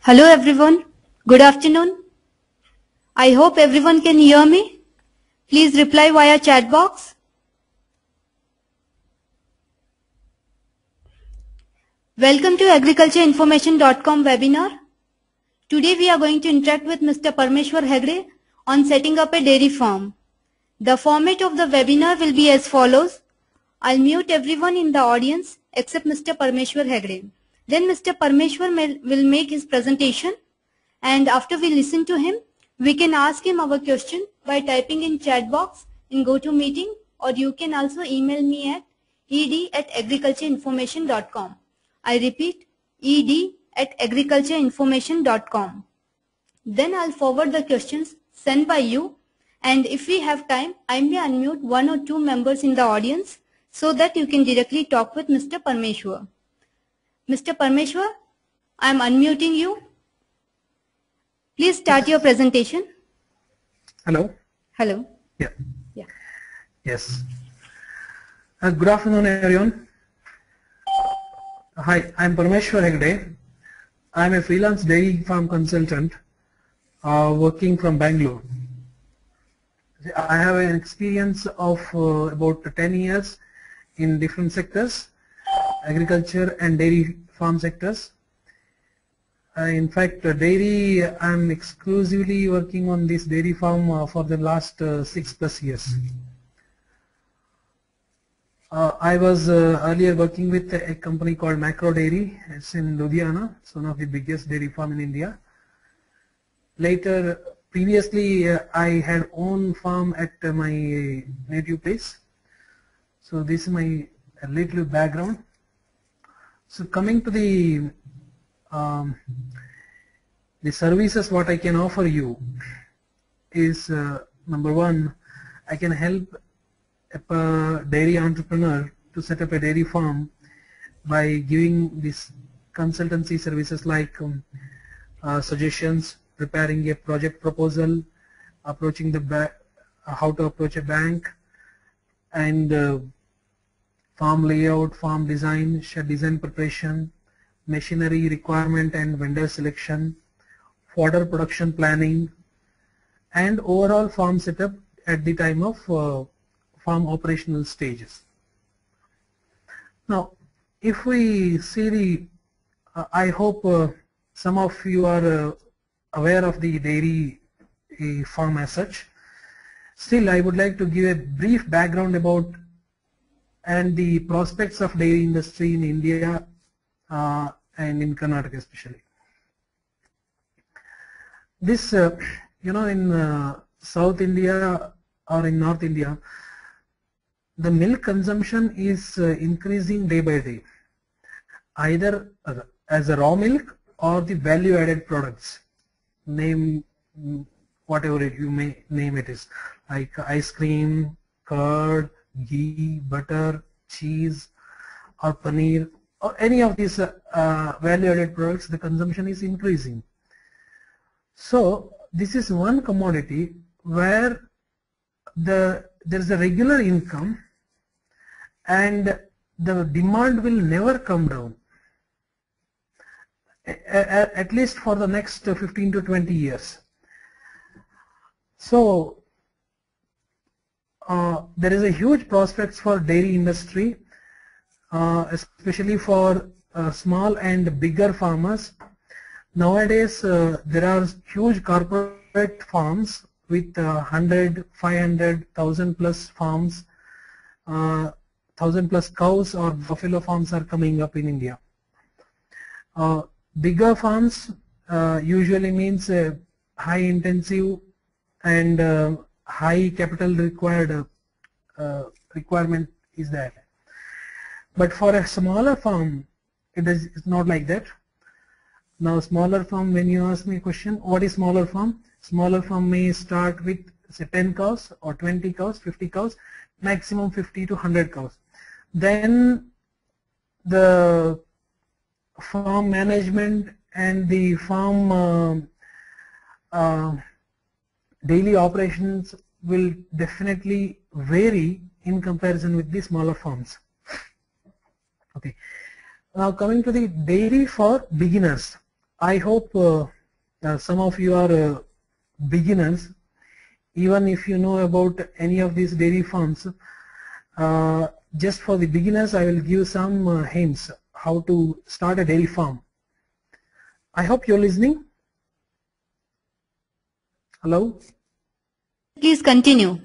Hello everyone. Good afternoon. I hope everyone can hear me. Please reply via chat box. Welcome to agricultureinformation.com webinar. Today we are going to interact with Mr. Parmeshwar Hegde on setting up a dairy farm. The format of the webinar will be as follows. I'll mute everyone in the audience except Mr. Parmeshwar Hegde. Then Mr. Parmeshwar will make his presentation, and after we listen to him, we can ask him our question by typing in chat box in GoToMeeting, or you can also email me at ed@agricultureinformation.com. I repeat, ed@agricultureinformation.com. Then I'll forward the questions sent by you, and if we have time, I may unmute one or two members in the audience so that you can directly talk with Mr. Parmeshwar. Mr. Parmeshwar, I am unmuting you. Please start your presentation. Hello. Hello. Yeah. Yeah. Yes. Good afternoon, everyone. Hi, I'm Parmeshwar Hegde. I'm a freelance dairy farm consultant working from Bangalore. I have an experience of about 10 years in different sectors, agriculture and dairy farm sectors. In fact, dairy, I'm exclusively working on this dairy farm for the last 6+ years. I was earlier working with a company called Macro Dairy. It's in Ludhiana. It's one of the biggest dairy farm in India. Previously, I had own farm at my native place. So this is my little background. So coming to the services what I can offer you is number one, I can help a dairy entrepreneur to set up a dairy farm by giving these consultancy services like suggestions, preparing a project proposal, approaching the how to approach a bank, and farm layout, farm design, shed design preparation, machinery requirement and vendor selection, fodder production planning, and overall farm setup at the time of farm operational stages. Now, if we see the, I hope some of you are aware of the dairy farm as such. Still, I would like to give a brief background about and the prospects of dairy industry in India and in Karnataka especially. This, in South India or in North India, the milk consumption is increasing day by day, either as a raw milk or the value-added products. Name whatever you may name it is, like ice cream, curd, ghee, butter, cheese, or paneer, or any of these value-added products. The consumption is increasing. So this is one commodity where there is a regular income and the demand will never come down, at least for the next 15 to 20 years. So there is a huge prospects for dairy industry, especially for small and bigger farmers. Nowadays, there are huge corporate farms with 100, 500, 1,000 plus farms, 1,000 plus cows or buffalo farms are coming up in India. Bigger farms usually means high intensive and high capital requirement is that. But for a smaller farm, it's not like that. Now, smaller farm, when you ask me a question, what is smaller farm? Smaller farm may start with say 10 cows or 20 cows, 50 cows, maximum 50 to 100 cows. Then the farm management and the farm daily operations will definitely vary in comparison with the smaller farms. Okay. Now coming to the dairy for beginners. I hope some of you are beginners. Even if you know about any of these dairy farms, just for the beginners I will give some hints how to start a dairy farm. I hope you're listening. Hello? Please continue.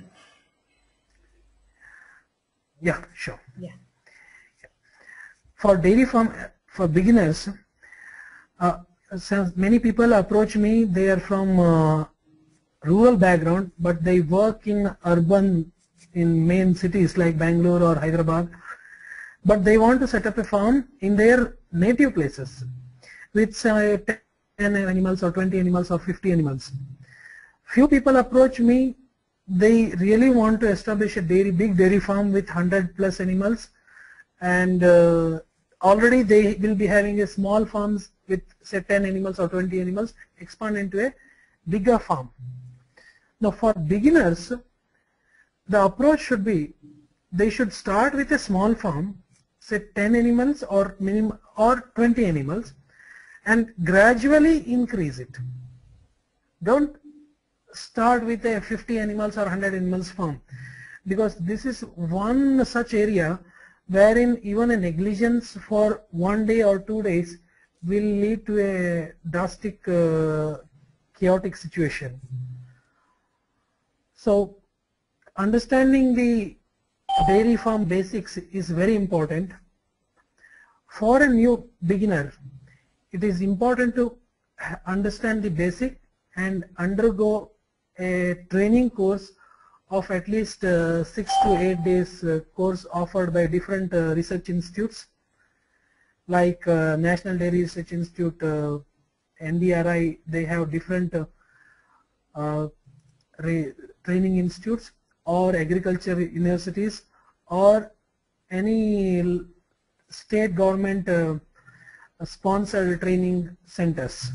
Yeah, sure. Yeah. For dairy farm, for beginners, so many people approach me, they are from rural background, but they work in urban, in main cities like Bangalore or Hyderabad, but they want to set up a farm in their native places with 10 animals or 20 animals or 50 animals. Few people approach me, they really want to establish a big dairy farm with 100+ animals, and already they will be having a small farms with say 10 animals or 20 animals, expand into a bigger farm. Now for beginners, the approach should be, they should start with a small farm, say 10 animals or minimum or 20 animals, and gradually increase it. Don't start with a 50 animals or 100 animals farm, because this is one such area wherein even a negligence for 1 day or 2 days will lead to a drastic chaotic situation. So understanding the dairy farm basics is very important. For a new beginner, it is important to understand the basic and undergo a training course of at least 6 to 8 days course offered by different research institutes like National Dairy Research Institute, NDRI. They have different training institutes, or agriculture universities, or any state government sponsored training centers.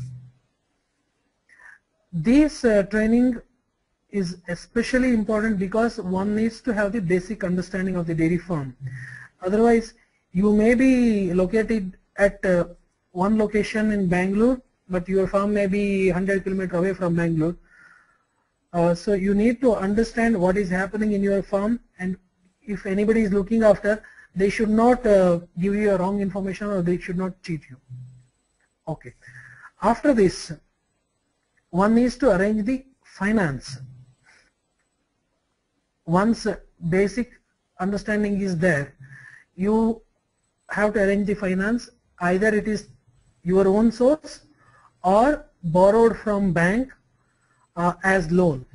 This training is especially important because one needs to have the basic understanding of the dairy farm. Otherwise, you may be located at one location in Bangalore, but your farm may be 100 kilometers away from Bangalore. So you need to understand what is happening in your farm, and if anybody is looking after, they should not give you a wrong information, or they should not cheat you. Okay. After this, one needs to arrange the finance. Once basic understanding is there, you have to arrange the finance. Either it is your own source or borrowed from bank as loan.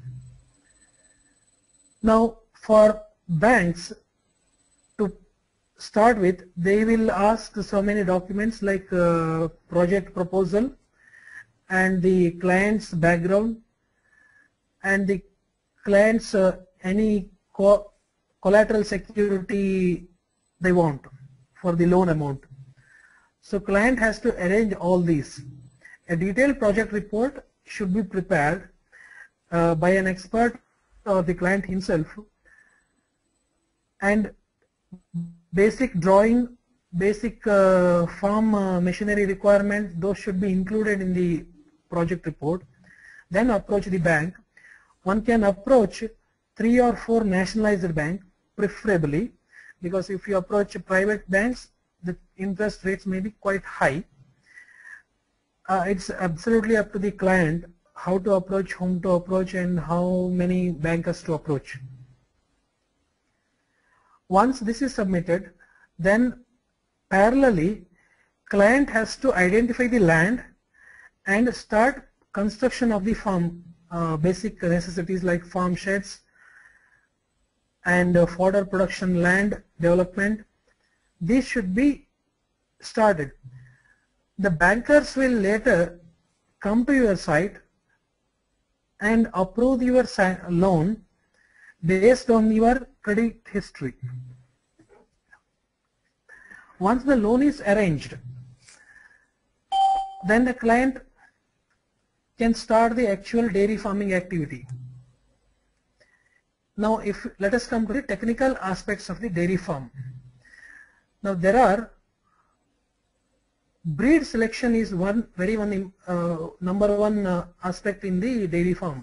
Now for banks, to start with, they will ask so many documents like project proposal and the client's background and the client's any collateral security they want for the loan amount. So client has to arrange all these. A detailed project report should be prepared by an expert or the client himself, and basic drawing, basic farm machinery requirement, those should be included in the project report. Then approach the bank. One can approach 3 or 4 nationalized banks preferably, because if you approach private banks, the interest rates may be quite high. It's absolutely up to the client how to approach, whom to approach, and how many bankers to approach. Once this is submitted, then parallelly client has to identify the land and start construction of the farm, basic necessities like farm sheds and fodder production, land development. This should be started. The bankers will later come to your site and approve your loan based on your credit history. Once the loan is arranged, then the client can start the actual dairy farming activity. Now let us come to the technical aspects of the dairy farm. Now there are breed selection is number one aspect in the dairy farm.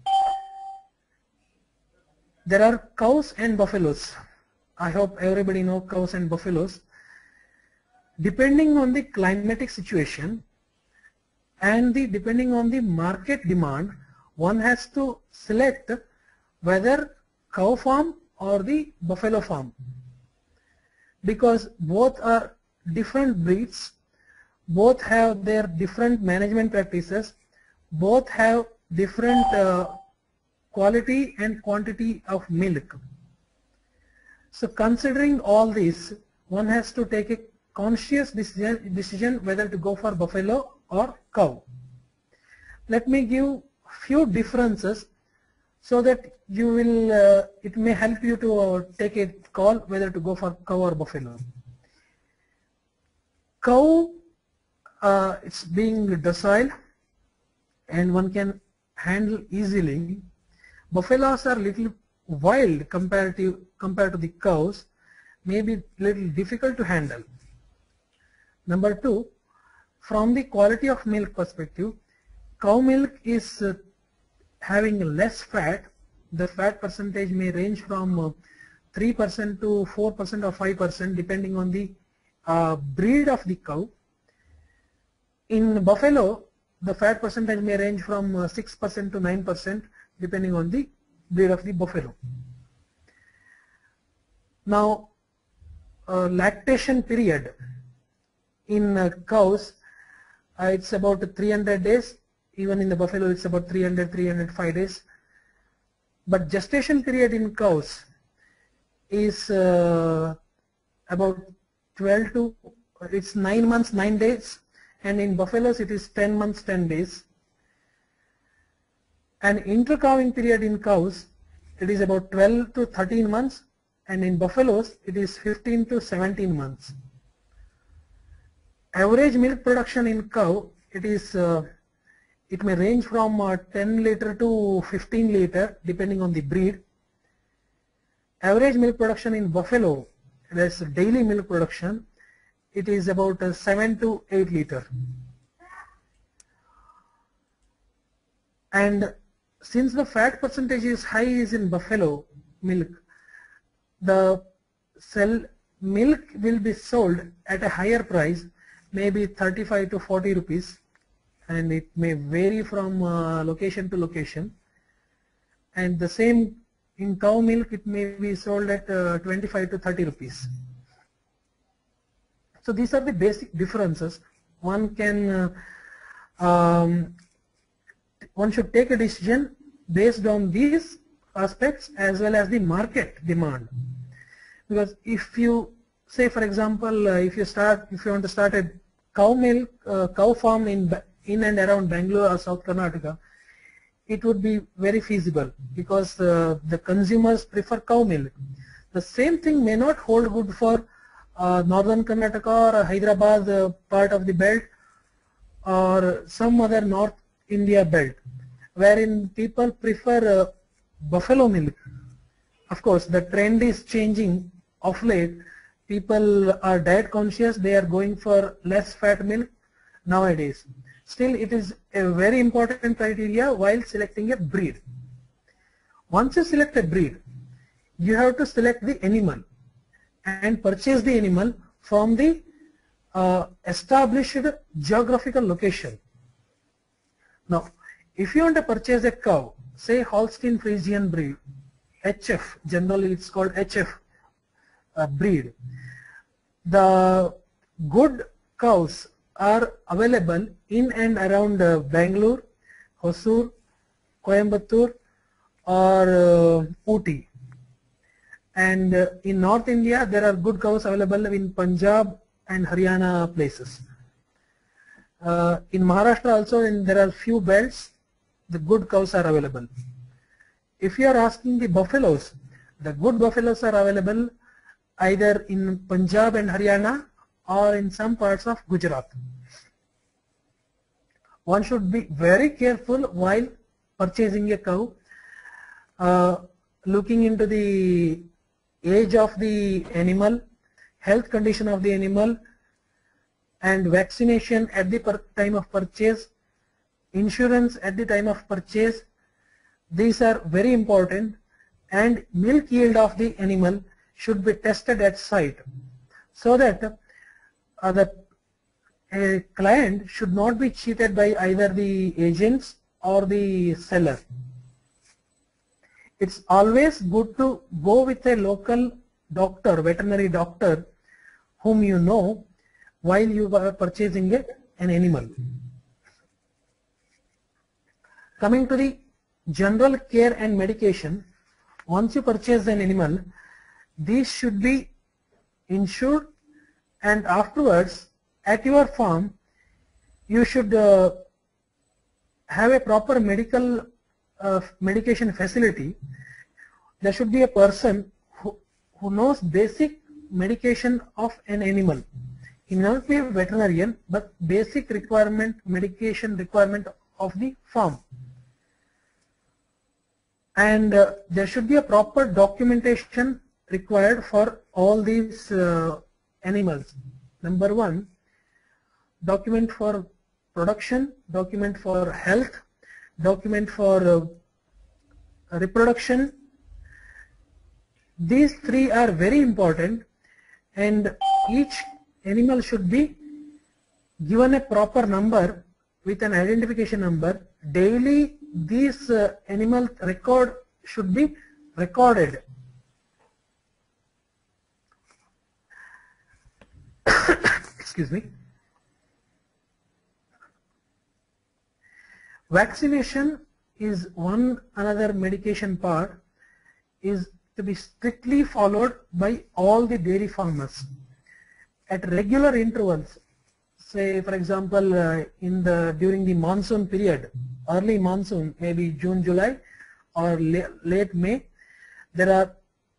There are cows and buffaloes. I hope everybody knows cows and buffaloes. Depending on the climatic situation and depending on the market demand, one has to select whether cow farm or the buffalo farm, because both are different breeds, both have their different management practices, both have different quality and quantity of milk. So considering all this, one has to take a conscious decision whether to go for buffalo or cow. Let me give few differences so that you will it may help you to take a call whether to go for cow or buffalo. Cow, it's being docile and one can handle easily. Buffaloes are little wild compared to the cows, maybe little difficult to handle. Number two, from the quality of milk perspective, cow milk is having less fat. The fat percentage may range from 3% to 4% or 5% depending on the breed of the cow. In buffalo, the fat percentage may range from 6% to 9% depending on the breed of the buffalo. Now, lactation period in cows, it's about 300 days. Even in the buffalo, it's about 305 days. But gestation period in cows is about 9 months 9 days, and in buffaloes it is 10 months 10 days. And intercalving period in cows, it is about 12 to 13 months, and in buffaloes it is 15 to 17 months. Average milk production in cow, it may range from 10 liter to 15 liter depending on the breed. Average milk production in buffalo, that's daily milk production, it is about 7 to 8 liter. And since the fat percentage is high is in buffalo milk, the milk will be sold at a higher price, maybe 35 to 40 rupees, and it may vary from location to location. And the same in cow milk, it may be sold at 25 to 30 rupees. So these are the basic differences. One can one should take a decision based on these aspects as well as the market demand. Because if you say, for example, if you want to start a cow farm in and around Bangalore or South Karnataka, it would be very feasible because the consumers prefer cow milk. The same thing may not hold good for northern Karnataka or Hyderabad part of the belt or some other North India belt, wherein people prefer buffalo milk. Of course, the trend is changing of late. People are diet conscious, they are going for less fat milk nowadays. Still, it is a very important criteria while selecting a breed. Once you select a breed, you have to select the animal and purchase the animal from the established geographical location. Now, if you want to purchase a cow, say Holstein Friesian breed, HF, generally it's called HF breed, the good cows are available in and around Bangalore, Hosur, Coimbatore or Ooty. And in North India, there are good cows available in Punjab and Haryana places. In Maharashtra also, there are few belts, the good cows are available. If you are asking the buffaloes, the good buffaloes are available either in Punjab and Haryana or in some parts of Gujarat. One should be very careful while purchasing a cow, looking into the age of the animal, health condition of the animal, and vaccination at the time of purchase, insurance at the time of purchase. These are very important, and milk yield of the animal should be tested at site, so that a client should not be cheated by either the agents or the seller. It's always good to go with a local doctor, veterinary doctor, whom you know while you are purchasing an animal. Coming to the general care and medication, once you purchase an animal, these should be insured, and afterwards at your farm you should have a proper medical medication facility. There should be a person who knows basic medication of an animal. He may not be a veterinarian, but basic requirement, medication requirement of the farm. And there should be a proper documentation required for all these animals. Number one, document for production, document for health, document for reproduction. These three are very important, and each animal should be given a proper number with an identification number. Daily these animal record should be recorded. Excuse me. Vaccination is one another medication part, is to be strictly followed by all the dairy farmers at regular intervals. Say for example during the monsoon period, early monsoon, maybe June, July or late May, there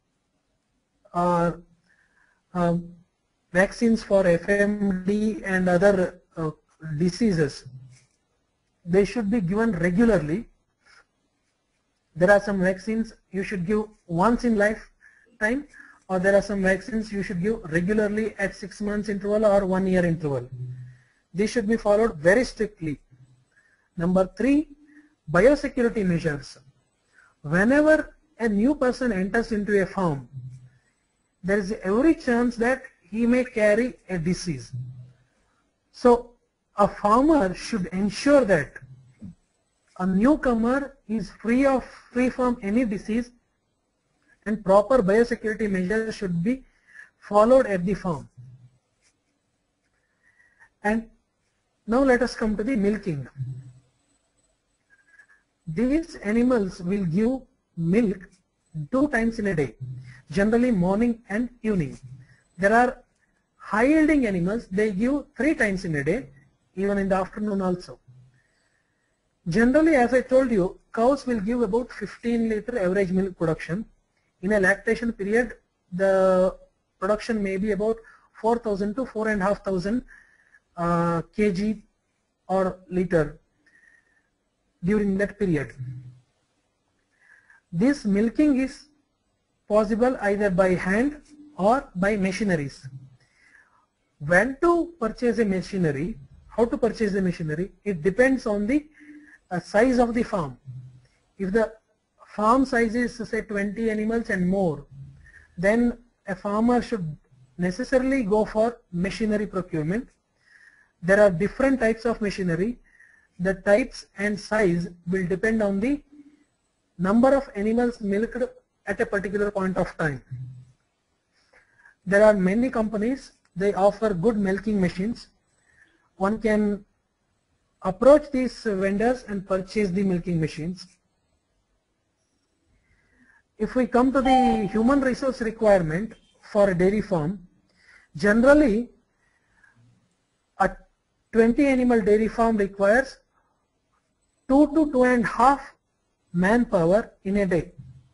are vaccines for FMD and other diseases. They should be given regularly. There are some vaccines you should give once in lifetime, or there are some vaccines you should give regularly at 6 months interval or 1 year interval. These should be followed very strictly. Number 3, biosecurity measures. Whenever a new person enters into a farm, there is every chance that he may carry a disease. So a farmer should ensure that a newcomer is free from any disease, and proper biosecurity measures should be followed at the farm. And now let us come to the milking. These animals will give milk 2 times in a day, generally morning and evening. There are high yielding animals, they give 3 times in a day, even in the afternoon also. Generally, as I told you, cows will give about 15 liter average milk production. In a lactation period, the production may be about 4,000 to 4,500 kg or liter during that period. This milking is possible either by hand or by machineries. When to purchase a machinery, how to purchase the machinery, it depends on the size of the farm. If the farm size is say 20 animals and more, then a farmer should necessarily go for machinery procurement. There are different types of machinery. The types and size will depend on the number of animals milked at a particular point of time. There are many companies, they offer good milking machines. One can approach these vendors and purchase the milking machines. If we come to the human resource requirement for a dairy farm, generally a 20 animal dairy farm requires 2 to 2.5 manpower in a day.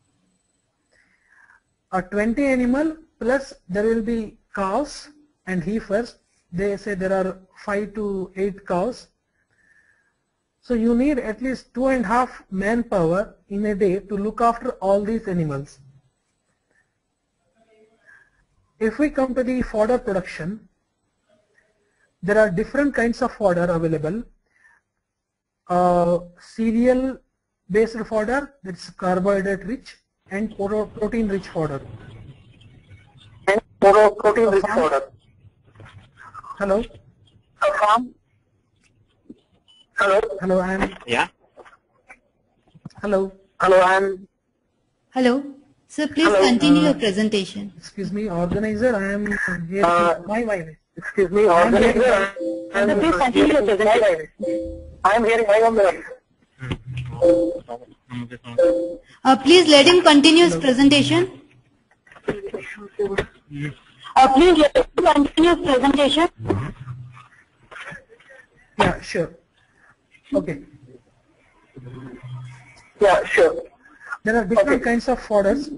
A 20 animal plus there will be cows and heifers. They say there are 5 to 8 cows. So you need at least 2.5 manpower in a day to look after all these animals. If we come to the fodder production, there are different kinds of fodder available. Cereal based fodder, that's carbohydrate rich, and protein rich fodder. And protein rich fodder. Hello? Hello? Hello, I am. Yeah? Hello? Hello, I am. Hello. Sir, please Hello. continue your presentation. Excuse me, organizer, I am here. My Excuse me, organizer. Please continue your presentation. I am hearing my own. Please let him continue his presentation. Please let him continue his presentation. Yeah, sure. Okay. Yeah, sure. There are different kinds of fodders.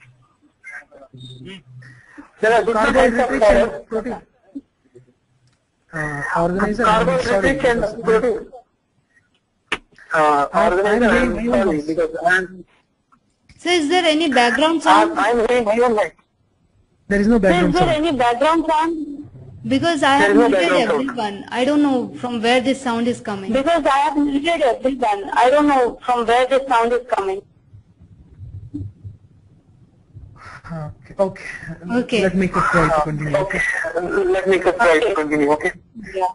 There are different kinds of Carbohydrate rich fodder. and protein. Organizer, Carbohydrate rich and protein. Organizer, I am sorry because I am. Sir, is there any background sound? I am hearing my own voice. There is no Is background there sound. any background sound? Because I There have is no muted background sound. everyone. I don't know from where this sound is coming. Because I have muted everyone. I don't know from where this sound is coming. Okay. Okay. Let me try to continue. Okay. Let me try to continue, okay? Yeah.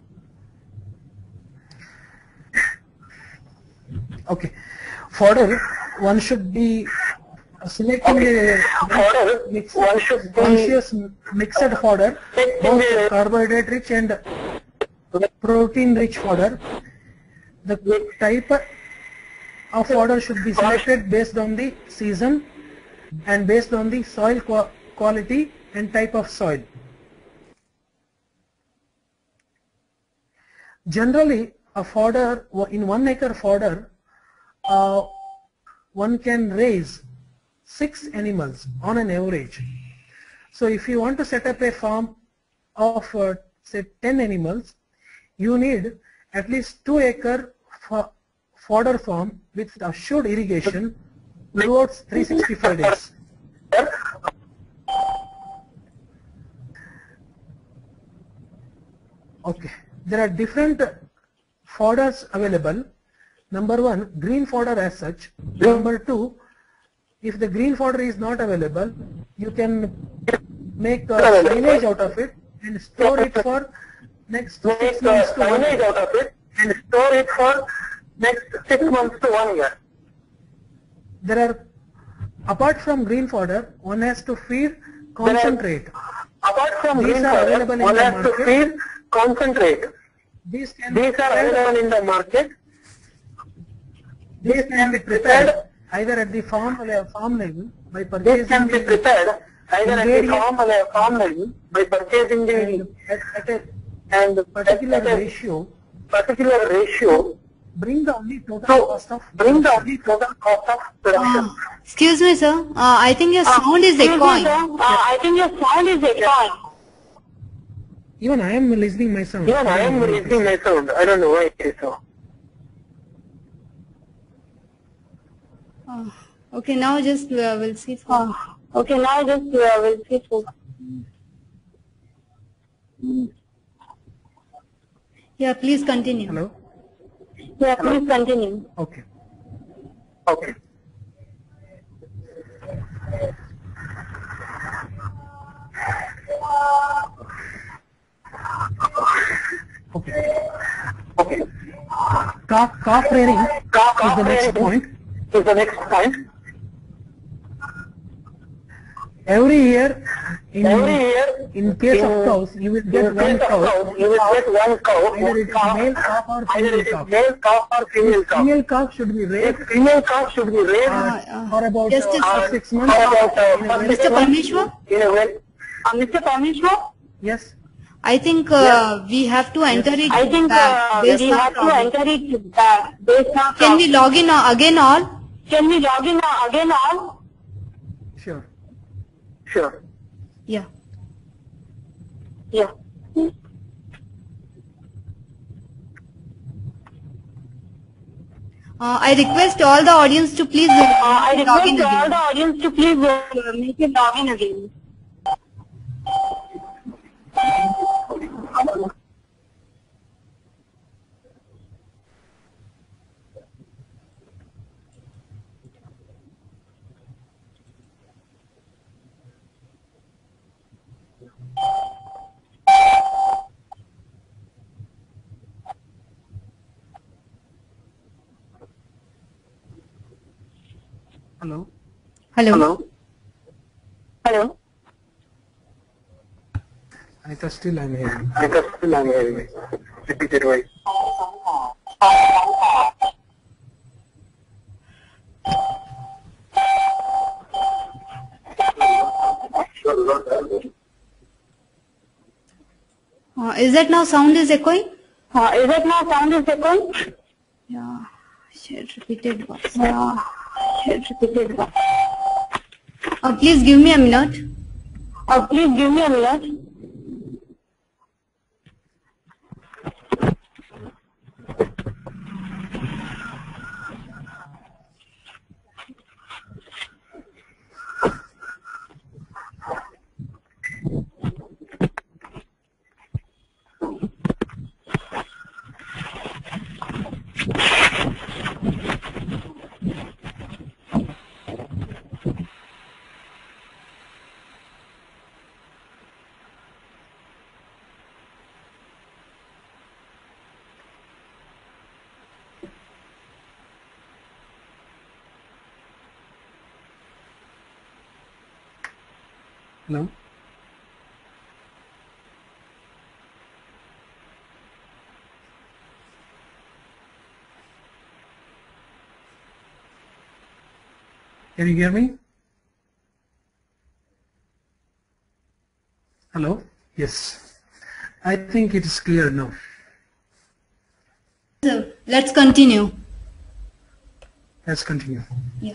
Okay. Fodder, one should be selecting a Fodder, mix, one should be conscious mixed fodder, both carbohydrate rich and protein rich fodder. The type of fodder should be selected based on the season and based on the soil quality and type of soil. Generally, a fodder, in 1 acre fodder, one can raise 6 animals on an average. So if you want to set up a farm of say 10 animals, you need at least 2 acre fodder farm with assured irrigation throughout 365 days. Okay, there are different fodders available. Number 1, green fodder as such. Number 2, if the green fodder is not available, you can make a silage out of it and store it for next 6 months to 1 year. out of it and store it for next 6 months to 1 year. There are, apart from green fodder, one has to feed concentrate. Apart from These green are fodder, available in one the has to market. feed concentrate. These can These are available in the market. These can be prepared either at the farm level by This purchasing can be the prepared either at the ingredient farm level by purchasing the at a and particular at a ratio, particular ratio bring down the total to cost of bring down the total cost of production. Excuse me, sir. I think your sound is echoing. I think your sound is echoing. Even I am listening my sound. Even I am releasing my sound. I don't know why it is so. Okay, now just we'll see. Okay, now just we'll see. Yeah, please continue. Hello? Yeah, please continue. Okay. Okay. Okay. Okay. Calf rearing is the next point. Is the next point. Every year, Every year, in case of cows, you will get one cow. you will get one cow. Either it is male calf or Either female it is calf. male calf or female calf. Female calf should be raised Female calf should be raised for about Just a 6 months. for about Mr. Parmeshwar, in a way. Mr. Parmeshwar? Yes. I think we have to enter it I think back based we on have to problem. enter it back based on Can we log in again all? Can we log in again all? Sure. Sure. Yeah. Yeah. I request all the audience to please I log in request all again. the audience to please make it log in again. Hello. Hello. Hello. Hello. I thought still I'm hearing. I thought still I'm hearing. Repeated voice. Is that now sound is echoing? Is that now sound is echoing? Yeah. Shared repeated voice. Shared repeated voice. Please give me a minute. Please give me a minute. Hello. Can you hear me? Hello? Yes. I think it is clear now. So, let's continue. Let's continue. Yeah.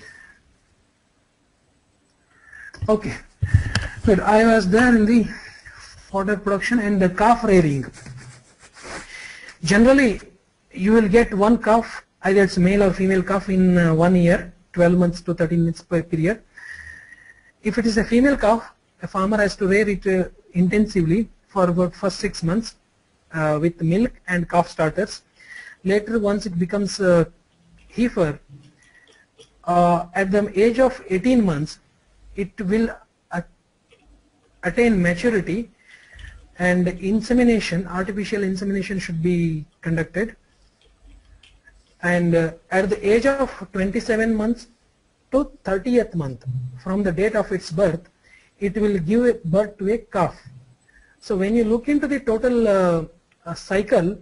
Okay. Good. I was there in the fodder production and the calf rearing. Generally, you will get one calf, either it's male or female calf in 1 year, 12 months to 13 months per period. If it is a female calf, a farmer has to rear it intensively for about first 6 months with milk and calf starters. Later, once it becomes a heifer, at the age of 18 months, it will attain maturity, and insemination, artificial insemination should be conducted. And at the age of 27 months to 30th month from the date of its birth, it will give birth to a calf. So when you look into the total cycle,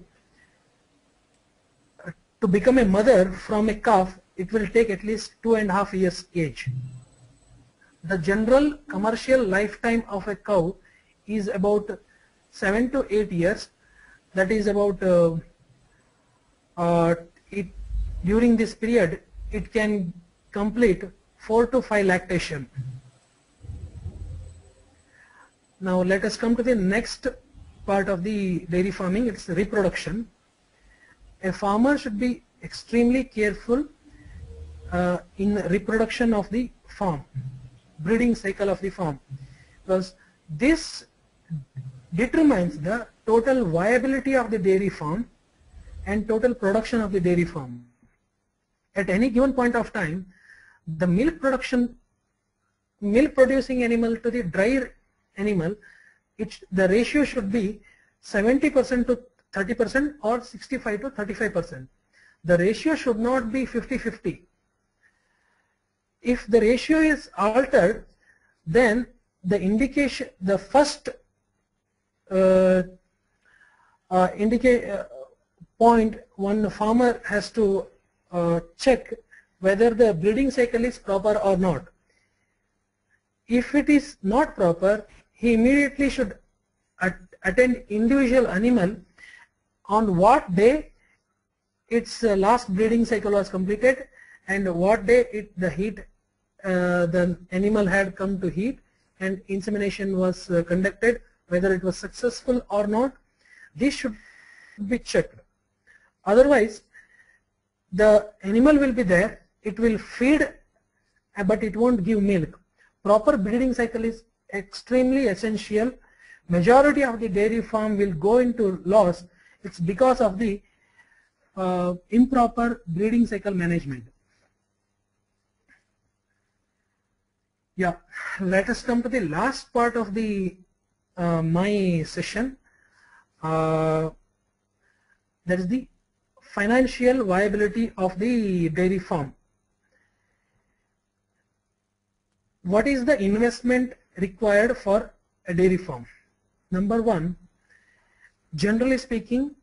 to become a mother from a calf, it will take at least 2.5 years age. The general commercial lifetime of a cow is about 7 to 8 years. That is about during this period it can complete 4 to 5 lactation. Now let us come to the next part of the dairy farming. It's reproduction. A farmer should be extremely careful in reproduction of the farm, breeding cycle of the farm, because this determines the total viability of the dairy farm and total production of the dairy farm. At any given point of time, the milk producing animal to the dry animal, the ratio should be 70% to 30% or 65 to 35%. The ratio should not be 50-50. If the ratio is altered, then the indication, the first point one farmer has to check whether the breeding cycle is proper or not. If it is not proper, he immediately should attend individual animal on what day its last breeding cycle was completed and what day the animal had come to heat and insemination was conducted, whether it was successful or not. This should be checked. Otherwise, the animal will be there, it will feed, but it won't give milk. Proper breeding cycle is extremely essential. Majority of the dairy farm will go into loss. It's because of the improper breeding cycle management. Yeah, let us come to the last part of the my session. That is the financial viability of the dairy farm. what is the investment required for a dairy farm? Number one, generally speaking,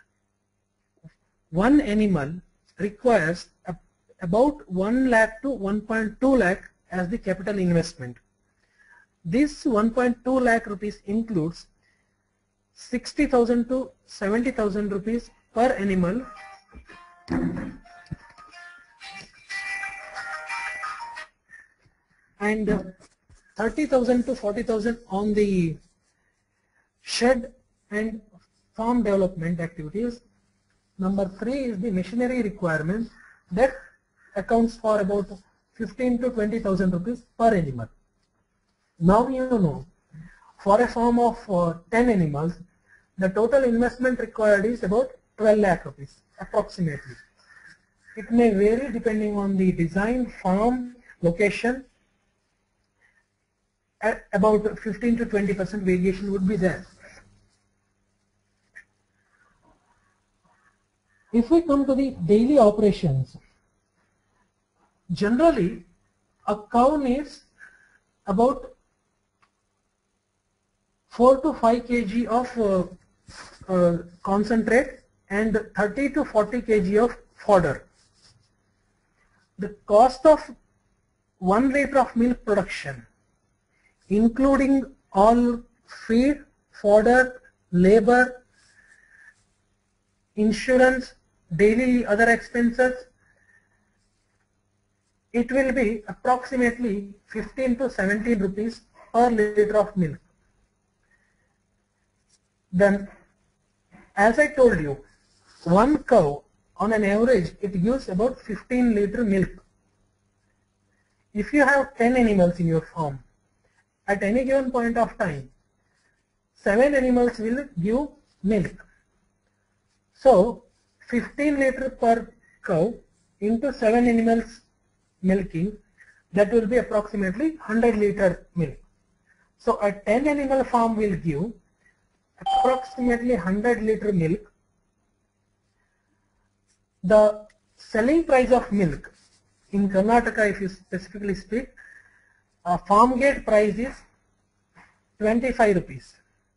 one animal requires about 1 lakh to 1.2 lakh as the capital investment. This 1.2 lakh rupees includes 60,000 to 70,000 rupees per animal and 30,000 to 40,000 on the shed and farm development activities. Number 3 is the machinery requirement that accounts for about 15 to 20,000 rupees per animal. Now you know, for a farm of 10 animals, the total investment required is about 12 lakh rupees approximately. It may vary depending on the design, farm, location. At about 15 to 20% variation would be there. If we come to the daily operations, generally a cow needs about 4 to 5 kg of concentrate and 30 to 40 kg of fodder. The cost of 1 liter of milk production, including all feed, fodder, labor, insurance, daily other expenses, it will be approximately 15 to 17 rupees per liter of milk. Then, as I told you, one cow on an average it gives about 15 liter milk. If you have 10 animals in your farm, at any given point of time, 7 animals will give milk. So 15 liter per cow into 7 animals milking, that will be approximately 100 liter milk. So a 10 animal farm will give approximately 100 liter milk. The selling price of milk in Karnataka, if you specifically speak, farm gate price is 25 rupees.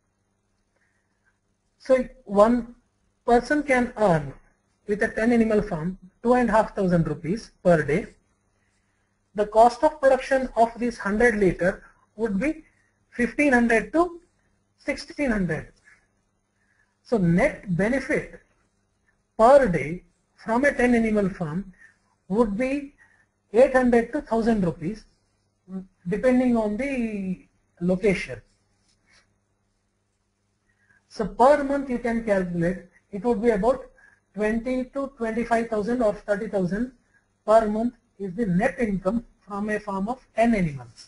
So one person can earn with a 10 animal farm 2,500 rupees per day. The cost of production of this 100 liter would be 1,500 to 1,600. So net benefit per day from a 10 animal farm would be 800 to 1,000 rupees depending on the location. So per month you can calculate, it would be about 20 to 25,000 or 30,000 per month is the net income from a farm of 10 animals.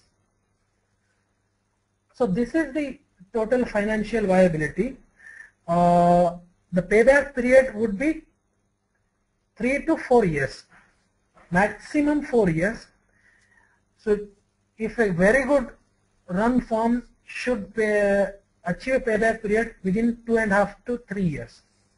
So this is the total financial viability. The payback period would be 3 to 4 years, maximum 4 years. So if a very good run farm should achieve a payback period within 2.5 to 3 years.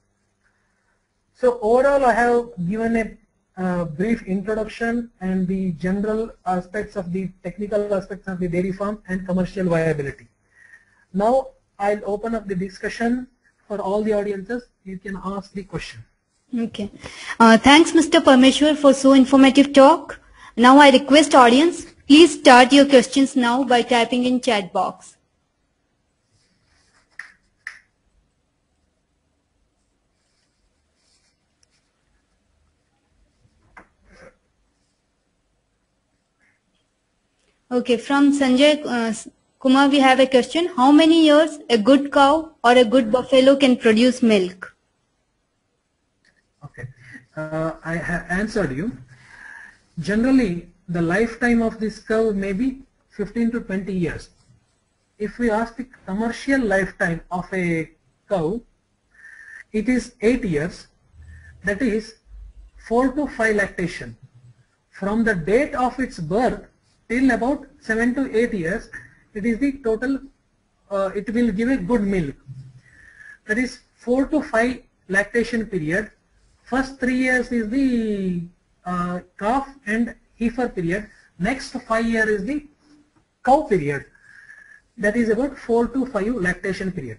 So overall I have given a brief introduction and the general aspects of the technical aspects of the dairy farm and commercial viability. Now I'll open up the discussion for all the audiences. You can ask the question. Okay. Thanks Mr. Parmeshwar for so informative talk. Now I request audience, please start your questions now by typing in chat box. Okay, from Sanjay Kumar we have a question. How many years a good cow or a good buffalo can produce milk? Okay, I have answered you. Generally, the lifetime of this cow may be 15 to 20 years. If we ask the commercial lifetime of a cow, it is 8 years. That is 4 to 5 lactation. From the date of its birth till about 7 to 8 years, it is the total, it will give a good milk. That is 4 to 5 lactation period. First 3 years is the calf and heifer period. Next 5 years is the cow period, that is about 4 to 5 lactation period.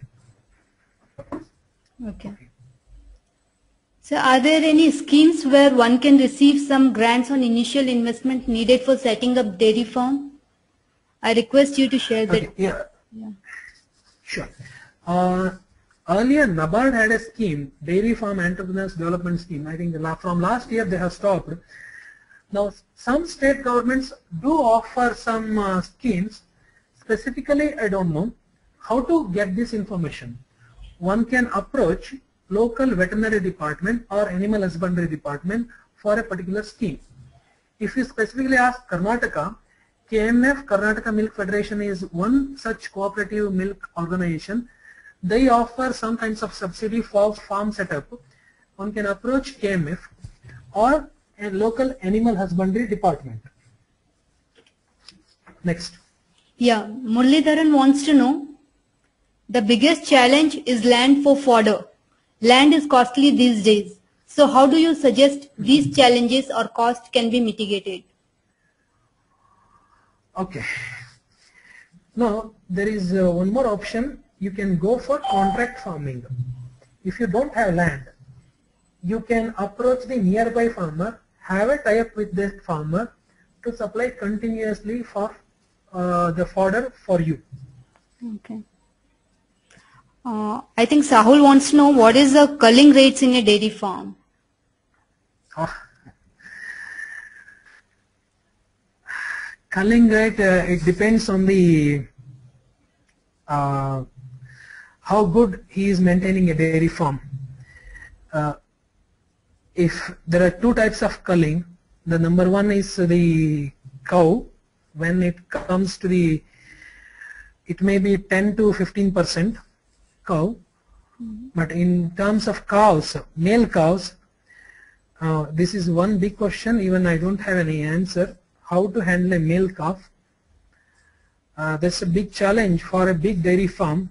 Okay. So are there any schemes where one can receive some grants on initial investment needed for setting up dairy farm? I request you to share that. Okay, yeah. Yeah. Sure. Earlier, NABARD had a scheme, Dairy Farm Entrepreneurs Development Scheme. I think from last year they have stopped. Now, some state governments do offer some schemes. Specifically, I don't know how to get this information. One can approach local veterinary department or animal husbandry department for a particular scheme. If you specifically ask Karnataka, KMF, Karnataka Milk Federation, is one such cooperative milk organization. They offer some kinds of subsidy for farm setup. One can approach KMF or a local animal husbandry department. Next. Yeah, Muralidharan wants to know, the biggest challenge is land for fodder. Land is costly these days. So how do you suggest these challenges or cost can be mitigated? Okay. Now, there is one more option. You can go for contract farming. If you don't have land, you can approach the nearby farmer, have a tie-up with that farmer to supply continuously for the fodder for you. Okay. I think Sahul wants to know, what is the culling rates in a dairy farm? Culling rate, it depends on the how good he is maintaining a dairy farm. If there are two types of culling, the number one is the cow. When it comes to the, it may be 10 to 15% cow, but in terms of cows, male cows, this is one big question. Even I don't have any answer. How to handle a male calf? That's a big challenge for a big dairy farm.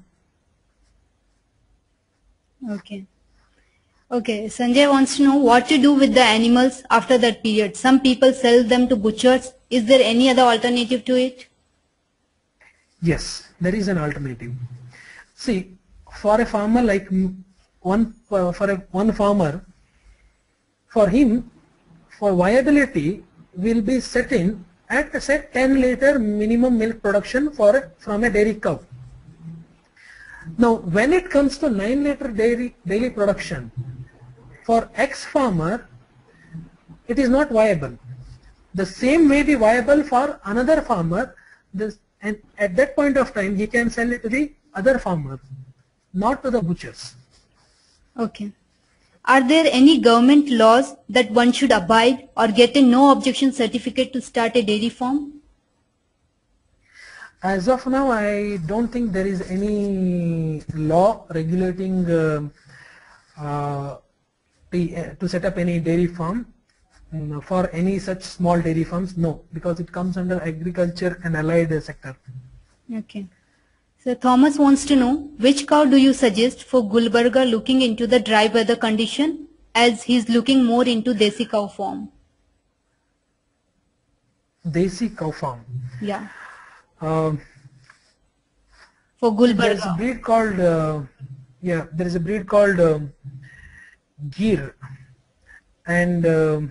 Okay. Okay, Sanjay wants to know what to do with the animals after that period. Some people sell them to butchers. Is there any other alternative to it? Yes, there is an alternative. See, for a farmer like one farmer, for him, for viability will be set in at say 10 liter minimum milk production from a dairy cow. Now, when it comes to 9 liter daily production, for X farmer, it is not viable. The same may be viable for another farmer, and at that point of time, he can sell it to the other farmer, not to the butchers. Okay. Are there any government laws that one should abide or get a no objection certificate to start a dairy farm? As of now, I don't think there is any law regulating to set up any dairy farm for any such small dairy farms. No, because it comes under agriculture and allied sector. Okay. So Thomas wants to know, which cow do you suggest for Gulbarga looking into the dry weather condition, as he's looking more into Desi cow farm? Desi cow farm. Yeah. For Gulbarga. There is a breed called there is a breed called Gir, and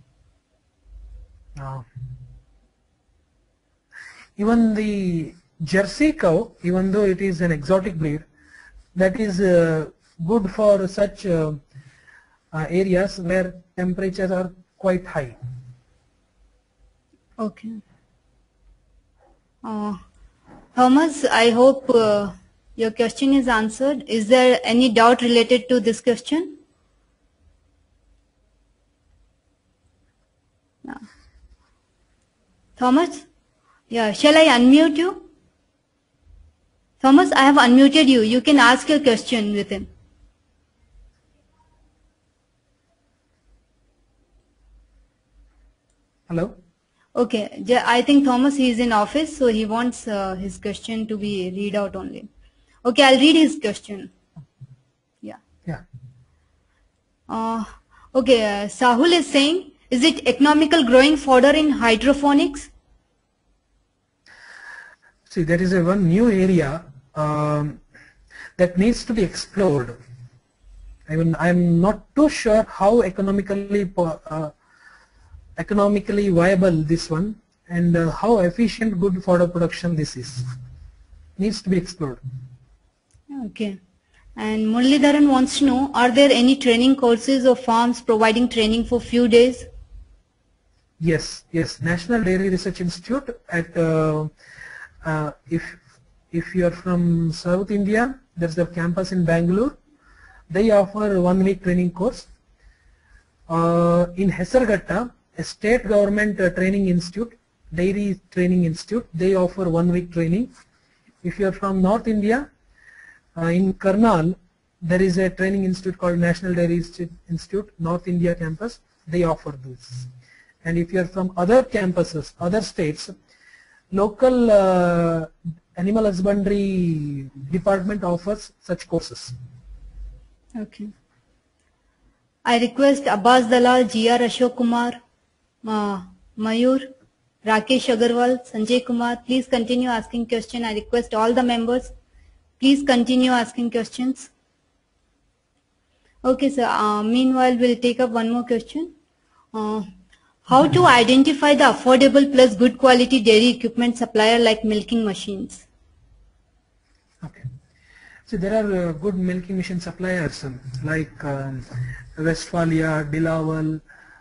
even the Jersey cow, even though it is an exotic breed, that is good for such areas where temperatures are quite high. Okay. Thomas, I hope your question is answered. Is there any doubt related to this question? No. Thomas? Yeah, shall I unmute you? Thomas, I have unmuted you. You can ask your question with him. Hello? Okay, I think Thomas, he is in office, so he wants his question to be read out only. Okay, I'll read his question. Yeah. Yeah. Okay, Sahul is saying, is it economical growing fodder in hydroponics? See, there is a one new area that needs to be explored. I mean, I'm not too sure how economically viable this one, and how efficient good fodder production this is. Needs to be explored. Okay. And Muralidharan wants to know, are there any training courses or farms providing training for few days? Yes, yes. National Dairy Research Institute at if you are from South India, there's the campus in Bangalore. They offer 1 week training course. In Hesarghatta, a state government training institute, Dairy Training Institute, they offer 1 week training. If you are from North India, in Karnal, there is a training institute called National Dairy Institute, North India campus. They offer this. And if you are from other campuses, other states, local animal husbandry department offers such courses. Okay. I request Abbas Dalal, GR Ashok Kumar, Mayur, Rakesh Agarwal, Sanjay Kumar, please continue asking question. I request all the members, please continue asking questions. Okay, sir. Meanwhile, we'll take up one more question. How to identify the affordable plus good quality dairy equipment supplier like milking machines? Okay. So there are good milking machine suppliers like Westphalia, Dilawal,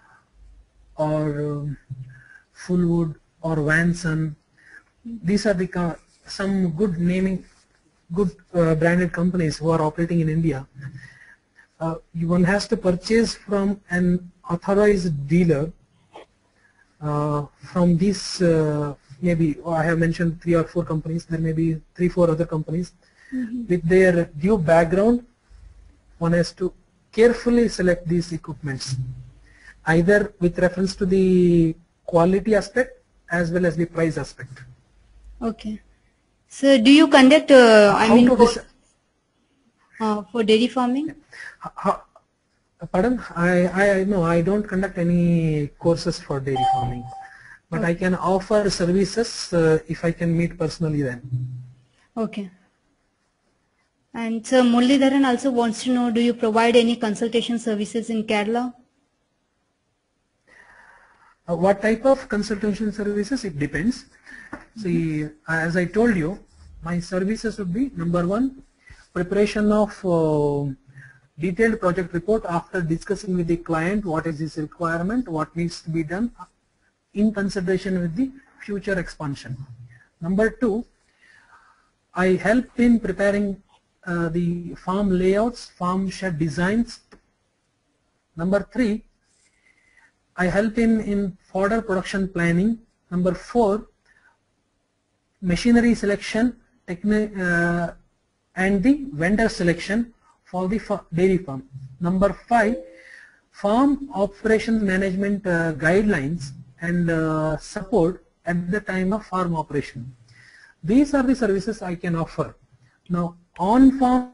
or Fullwood or Vanson. These are the some good branded companies who are operating in India. One has to purchase from an authorized dealer from these maybe I have mentioned 3 or 4 companies. There may be 3-4 other companies. With their due background, one has to carefully select these equipments, either with reference to the quality aspect as well as the price aspect. Okay. So do you conduct, for dairy farming? Pardon? No, I don't conduct any courses for dairy farming, but okay. I can offer services if I can meet personally then. Okay. And Sir Muralidharan also wants to know, do you provide any consultation services in Kerala? What type of consultation services? It depends. See, as I told you, my services would be number 1, preparation of detailed project report after discussing with the client what is his requirement, what needs to be done in consideration with the future expansion. Number 2, I help in preparing the farm layouts, farm shed designs. Number 3, I help in fodder production planning. Number 4, machinery selection and the vendor selection for the dairy farm. Number 5, farm operations management guidelines and support at the time of farm operation. These are the services I can offer. Now, on-farm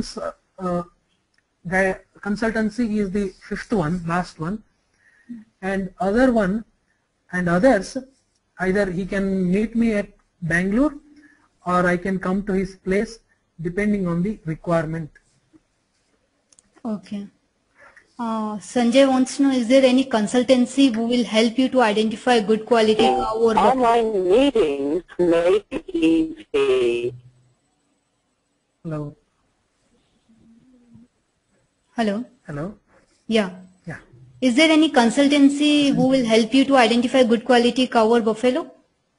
consultancy is the 5th one, last one, and other one and others, either he can meet me at Bangalore or I can come to his place depending on the requirement. Okay. Sanjay wants to know, is there any consultancy who will help you to identify good quality cow or online meetings make it easy. Hello. Hello. Hello. Yeah. Yeah. Is there any consultancy who will help you to identify good quality cow or buffalo?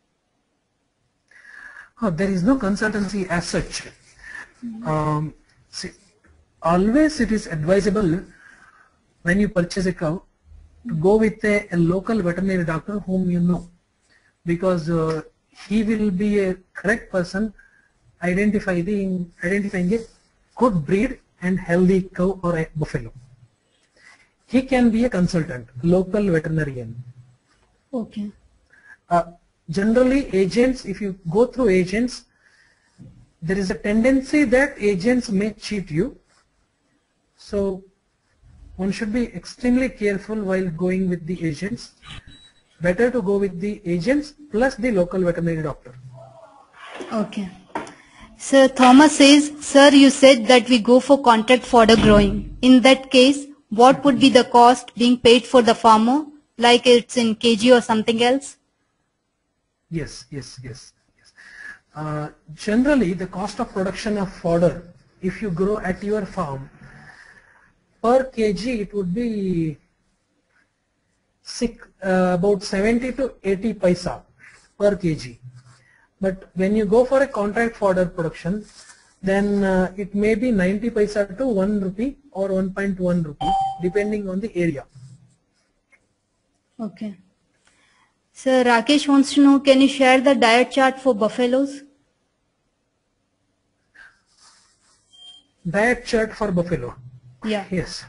Oh, there is no consultancy as such. See, always it is advisable when you purchase a cow to go with a local veterinary doctor whom you know, because he will be a correct person identifying a good breed and healthy cow or a buffalo. He can be a consultant, local veterinarian. Okay. Generally, agents, if you go through agents, there is a tendency that agents may cheat you. So one should be extremely careful while going with the agents. Better to go with the agents plus the local veterinary doctor. Okay. Sir Thomas says, sir, you said that we go for contract fodder growing. In that case, what would be the cost being paid for the farmer? Like it's in kg or something else? Yes. Generally, the cost of production of fodder, if you grow at your farm, per kg it would be about 70 to 80 paisa per kg. But when you go for a contract fodder production, then it may be 90 paisa to 1 rupee or 1.1 rupee depending on the area. Okay. Sir Rakesh wants to know, can you share the diet chart for buffaloes? Diet chart for buffalo. Yeah. Yes.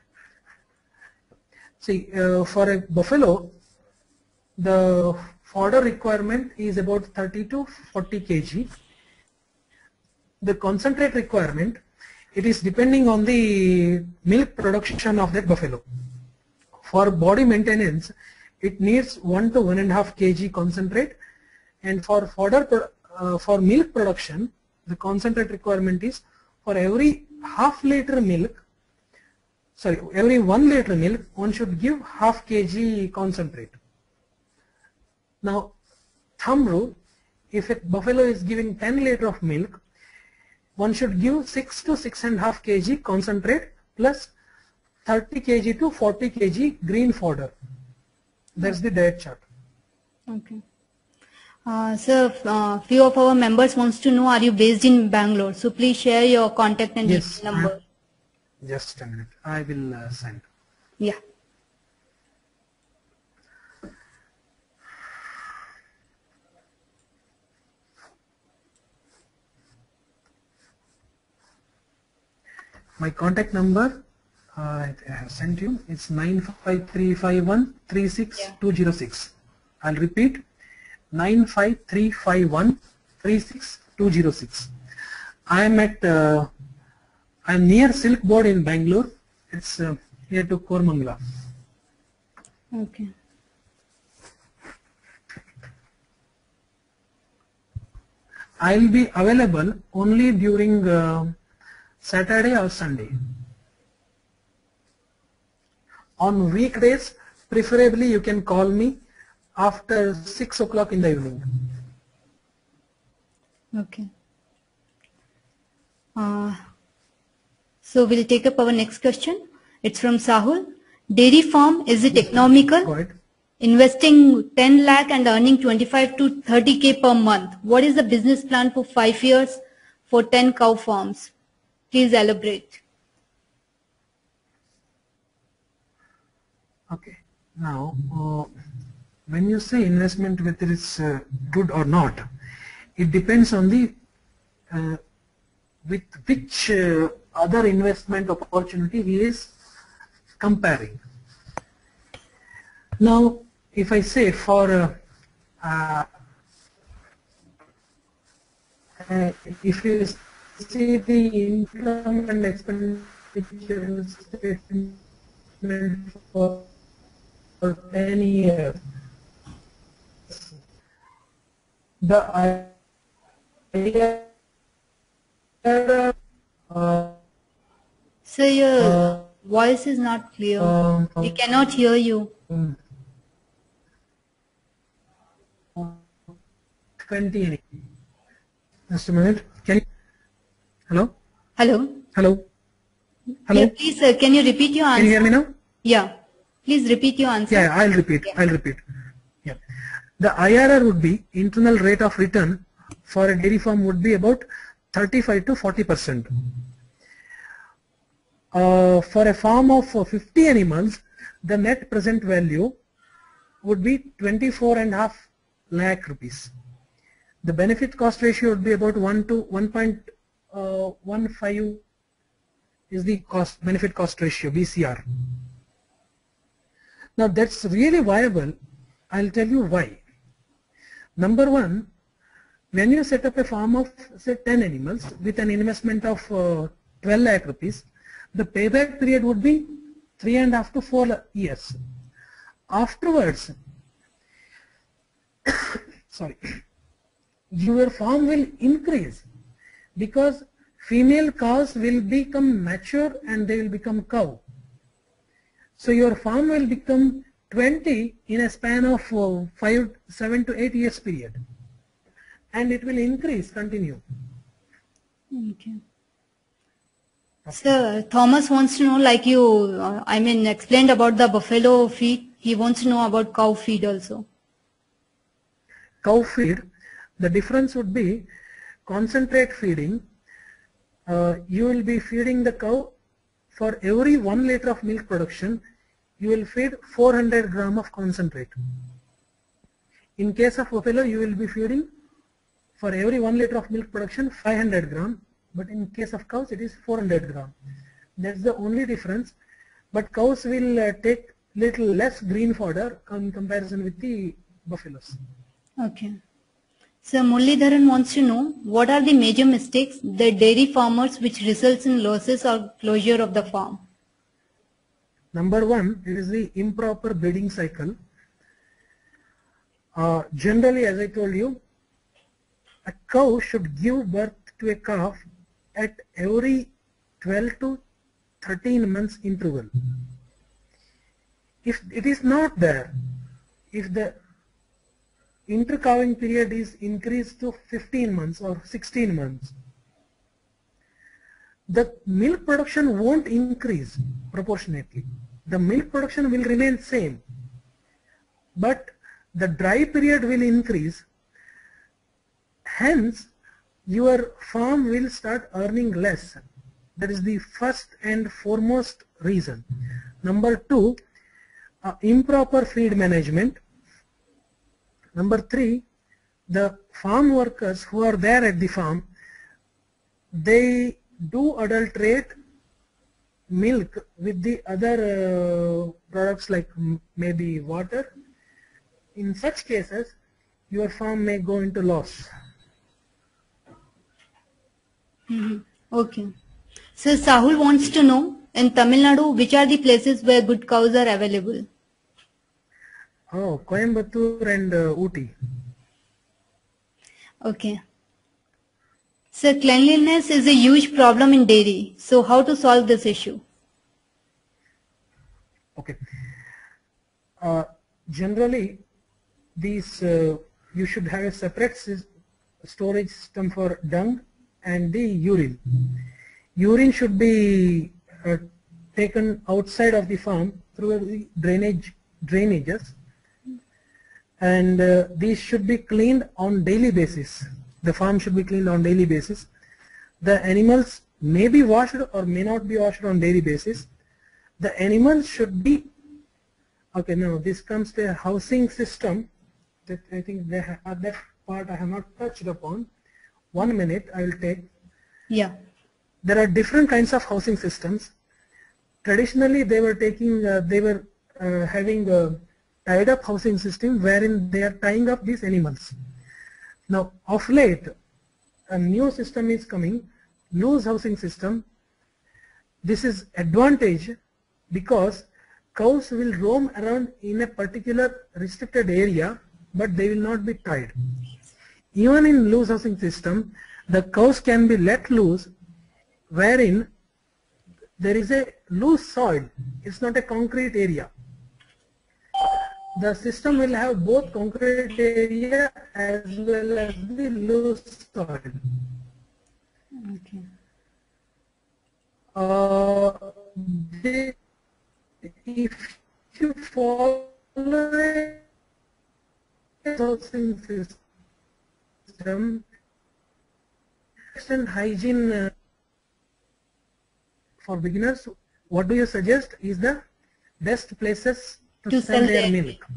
See, for a buffalo, the fodder requirement is about 30 to 40 kg. The concentrate requirement, it is depending on the milk production of that buffalo. For body maintenance, it needs 1 to 1.5 kg concentrate, and for fodder for milk production, the concentrate requirement is for every every 1 liter milk, one should give half kg concentrate. Now, thumb rule, if a buffalo is giving 10 liter of milk, one should give 6 to 6.5 kg concentrate plus 30 kg to 40 kg green fodder. That's the diet chart. Okay. Sir, few of our members wants to know, are you based in Bangalore? So please share your contact and Yes, email number. Just a minute. I will send. Yeah. My contact number I have sent you. It's 95351-36206. I'll repeat, 95351-36206. I'm near Silk Board in Bangalore. It's near to Kormangala. Okay. I'll be available only during Saturday or Sunday. On weekdays, preferably you can call me after 6 o'clock in the evening. Okay. So we'll take up our next question. It's from Sahul. Dairy farm, is it economical? Go ahead. Investing 10 lakh and earning 25 to 30K per month. What is the business plan for 5 years for 10 cow farms? Please elaborate. Okay. Now, when you say investment, whether it's good or not, it depends on the with which other investment opportunity he is comparing. Now, if I say for if you see the income and expenditure statement for 10 years, the idea Sir, your voice is not clear. We cannot hear you. 20. Just a minute. Can you? Hello? Hello? Hello? Hello? Yeah, please, sir, can you repeat your answer? Can you hear me now? Yeah. Please repeat your answer. Yeah, I'll repeat. I'll repeat. Yeah. The IRR would be, internal rate of return for a dairy farm would be about 35 to 40%. For a farm of 50 animals, the net present value would be 24.5 lakh rupees. The benefit cost ratio would be about 1 to 1.15 is the benefit cost ratio, BCR. Now that's really viable. I'll tell you why. Number one, when you set up a farm of say 10 animals with an investment of 12 lakh rupees, the payback period would be 3.5 to 4 years. Afterwards, sorry. your farm will increase, because female cows will become mature and they will become cow. So your farm will become 20 in a span of 7 to 8 years period, and it will increase, continue. Okay. Sir, Thomas wants to know, like you, explained about the buffalo feed. He wants to know about cow feed also. Cow feed, the difference would be concentrate feeding. You will be feeding the cow for every 1 liter of milk production. You will feed 400 gram of concentrate. In case of buffalo, you will be feeding for every 1 liter of milk production 500 gram. But in case of cows, it is 400 gram. That's the only difference. But cows will take little less green fodder in comparison with the buffaloes. Okay. So Muralidharan wants to know, what are the major mistakes that dairy farmers which results in losses or closure of the farm? Number one, it is the improper breeding cycle. Generally, as I told you, a cow should give birth to a calf at every 12 to 13 months interval. If it is not there, if the intercalving period is increased to 15 months or 16 months, the milk production won't increase proportionately. The milk production will remain same, but the dry period will increase. Hence, your farm will start earning less. That is the first and foremost reason. Number two, improper feed management. Number three, the farm workers who are there at the farm, they do adulterate milk with the other products like maybe water. In such cases, your farm may go into loss. Okay. So Sahul wants to know, in Tamil Nadu, which are the places where good cows are available? Oh, Coimbatore and Ooty. Okay. So cleanliness is a huge problem in dairy. So how to solve this issue? Okay. Generally, these you should have a separate storage system for dung and the urine. Urine should be taken outside of the farm through the drainages, and these should be cleaned on daily basis. The farm should be cleaned on daily basis. The animals may be washed or may not be washed on daily basis. The animals should be, okay, now this comes to a housing system that I think that part I have not touched upon. 1 minute I will take. Yeah. There are different kinds of housing systems. Traditionally, they were having a tied up housing system wherein they are tying up these animals. Now, of late, a new system is coming, loose housing system. This is advantage because cows will roam around in a particular restricted area, but they will not be tied. Even in loose housing system, the cows can be let loose wherein there is a loose soil. It's not a concrete area. The system will have both concrete area as well as the loose soil. Okay. If you follow a housing system, and hygiene for beginners, what do you suggest is the best places to sell their milk?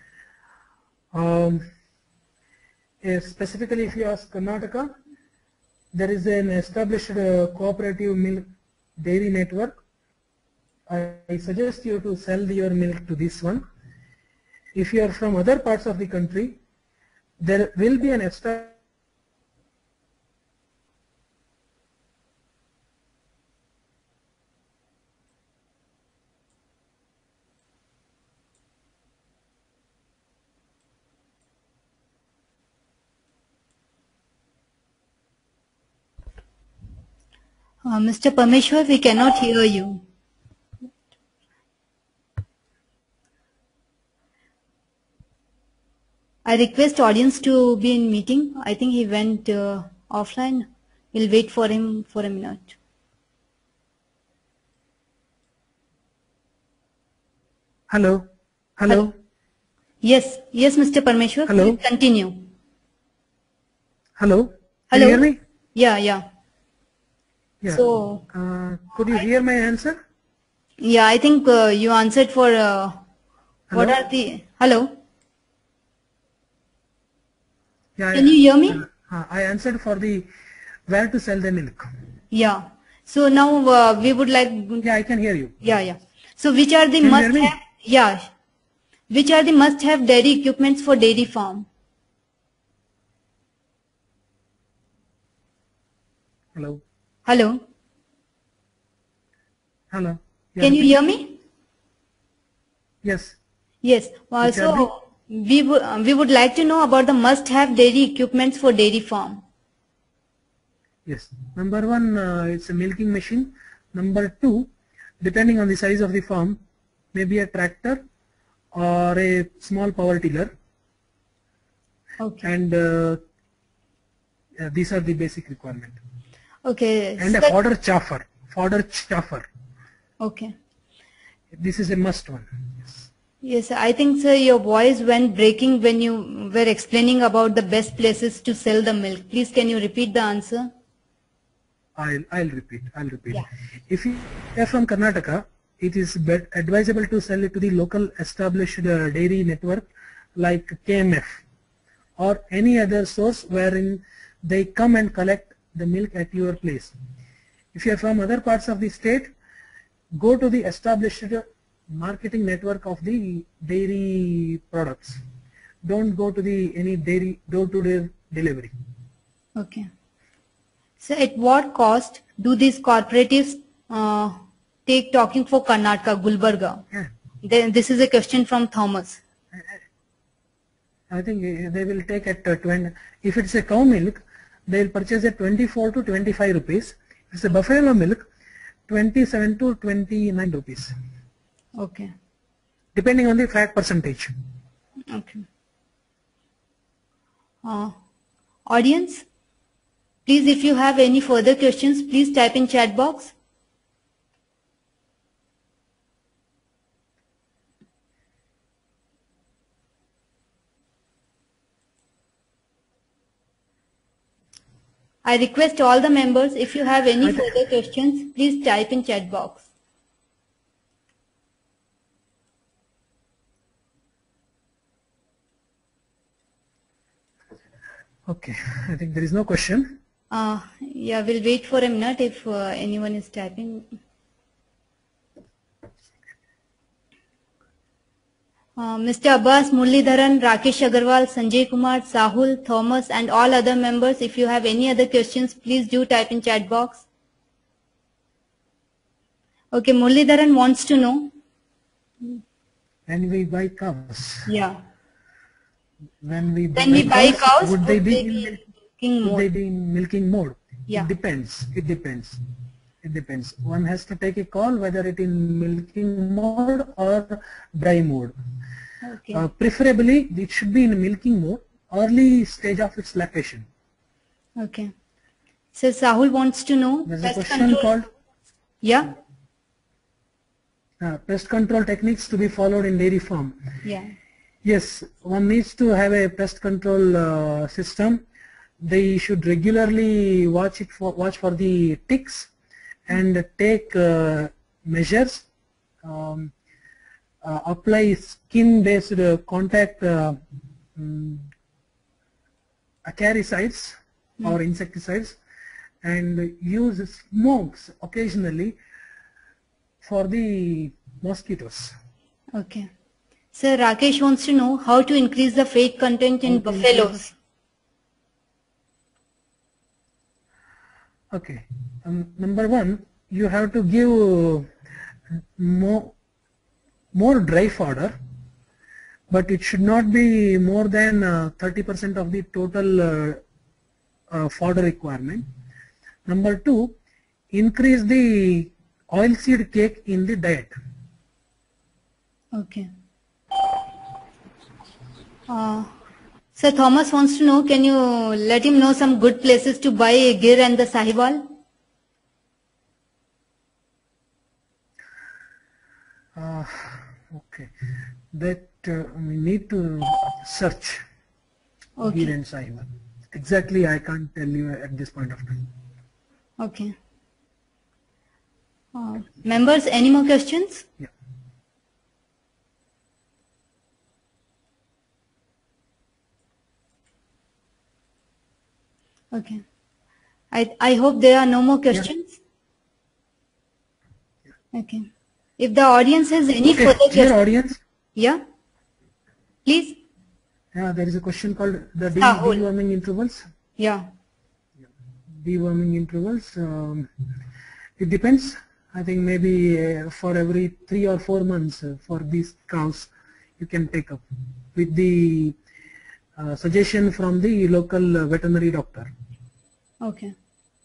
Specifically, if you ask Karnataka, there is an established cooperative milk dairy network. I suggest you to sell your milk to this one. If you are from other parts of the country, there will be an established Mr. Parmeshwar, we cannot hear you. I request audience to be in meeting. I think he went offline. We'll wait for him for a minute. Hello. Hello. Yes, Mr. Parmeshwar. Hello. Please continue. Hello. Can Hello. you hear me? Yeah. Yeah. So, could you hear my answer? yeah, I think you answered for what Hello? are the hello. Yeah. Can you hear me? I answered for the where to sell the milk. Yeah. So now we would like. Yeah, I can hear you. Yeah. So which are the Can you hear me? must-have? Yeah. Which are the must-have dairy equipments for dairy farm? Hello. Hello. Hello. Yeah. Can you hear me? Yes. Yes. Which are So we would like to know about the must-have dairy equipments for dairy farm. Yes. Number one, it's a milking machine. Number two, depending on the size of the farm, maybe a tractor or a small power tiller. Okay. And these are the basic requirement. Okay. And a sir- fodder chaffer. Fodder chaffer. Okay. This is a must one. Yes. Yes, I think, sir, your voice went breaking when you were explaining about the best places to sell the milk. Please, can you repeat the answer? I'll repeat. Yeah. If you are from Karnataka, it is advisable to sell it to the local established dairy network like KMF or any other source wherein they come and collect the milk at your place. If you are from other parts of the state, go to the established marketing network of the dairy products. Don't go to the any dairy door-to-door delivery. Okay. So at what cost do these cooperatives take talking for Karnataka, Gulbarga? Yeah. Then this is a question from Thomas. I think they will take at 20. If it's a cow milk, they will purchase at 24 to 25 rupees. If it's a buffalo milk, 27 to 29 rupees, Okay. depending on the fat percentage. Okay. Audience, please, if you have any further questions, please type in chat box. I request all the members, if you have any further questions, please type in chat box. Okay, I think there is no question. Yeah, we'll wait for a minute if anyone is typing. Mr. Abbas, Muralidharan, Rakesh Agarwal, Sanjay Kumar, Sahul, Thomas and all other members, if you have any other questions, please do type in chat box. Okay, Muralidharan wants to know. When we buy cows, Yeah. when we buy cows, would they be in milking mode? Yeah. It depends. It depends. One has to take a call whether it in milking mode or dry mode. Okay. Preferably, it should be in milking mode, early stage of its lactation. Okay. So Sahul wants to know. There's a pest question control. called Yeah. pest control techniques to be followed in dairy farm. Yeah. Yes, one needs to have a pest control system. They should regularly watch for the ticks and take measures. Apply skin-based contact acaricides or insecticides, and use smokes occasionally for the mosquitoes. Okay. Sir, Rakesh wants to know how to increase the fat content in buffaloes. Okay. Number one, you have to give more dry fodder, but it should not be more than 30% of the total fodder requirement. Number two, increase the oilseed cake in the diet. Okay. Sir Thomas wants to know, can you let him know some good places to buy Gir and the Sahiwal? Okay, that we need to search Okay. Gir and Sahiwal. Exactly, I can't tell you at this point of time. Okay. Members, any more questions? Yeah. Okay. I hope there are no more questions. Yeah. Okay. If the audience has any Okay, further dear questions, audience, yeah, please. there is a question called the Sahul. deworming intervals. Yeah. Deworming intervals. It depends. I think maybe for every 3 or 4 months for these cows you can take up with the suggestion from the local veterinary doctor. Okay.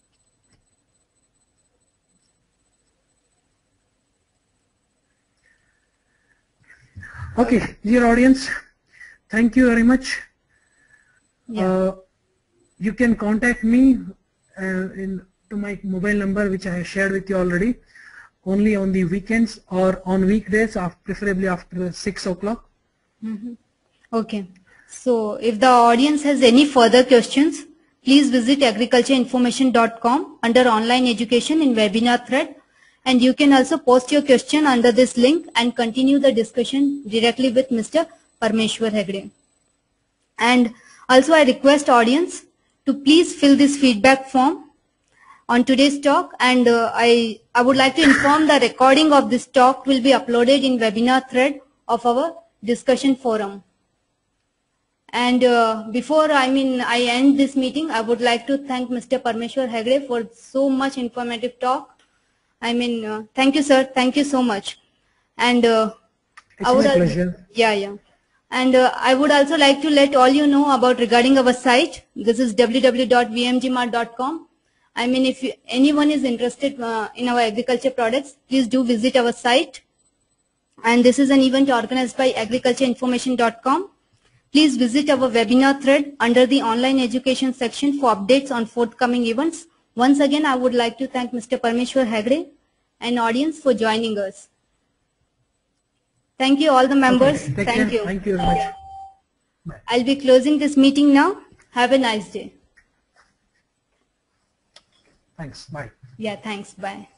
Okay, dear audience, thank you very much. Yeah. You can contact me to my mobile number, which I have shared with you already, only on the weekends or on weekdays, preferably after 6 o'clock. Okay. So if the audience has any further questions, please visit agricultureinformation.com under online education in webinar thread, and you can also post your question under this link and continue the discussion directly with Mr. Parmeshwar Hegde. And also I request audience to please fill this feedback form on today's talk, and I would like to inform the recording of this talk will be uploaded in webinar thread of our discussion forum. And before I end this meeting, I would like to thank Mr. Parmeshwar Hegde for so much informative talk. Thank you, sir. Thank you so much. And It's my pleasure. yeah. And I would also like to let all you know about regarding our site. This is www.vmgmart.com. If anyone is interested in our agriculture products, please do visit our site. And this is an event organized by agricultureinformation.com. Please visit our webinar thread under the online education section for updates on forthcoming events. Once again, I would like to thank Mr. Parmeshwar Hegde and audience for joining us. Thank you all the members. Okay, Thank you. Thank you very much. Bye. I'll be closing this meeting now. Have a nice day. Thanks. Bye. Yeah, thanks. Bye.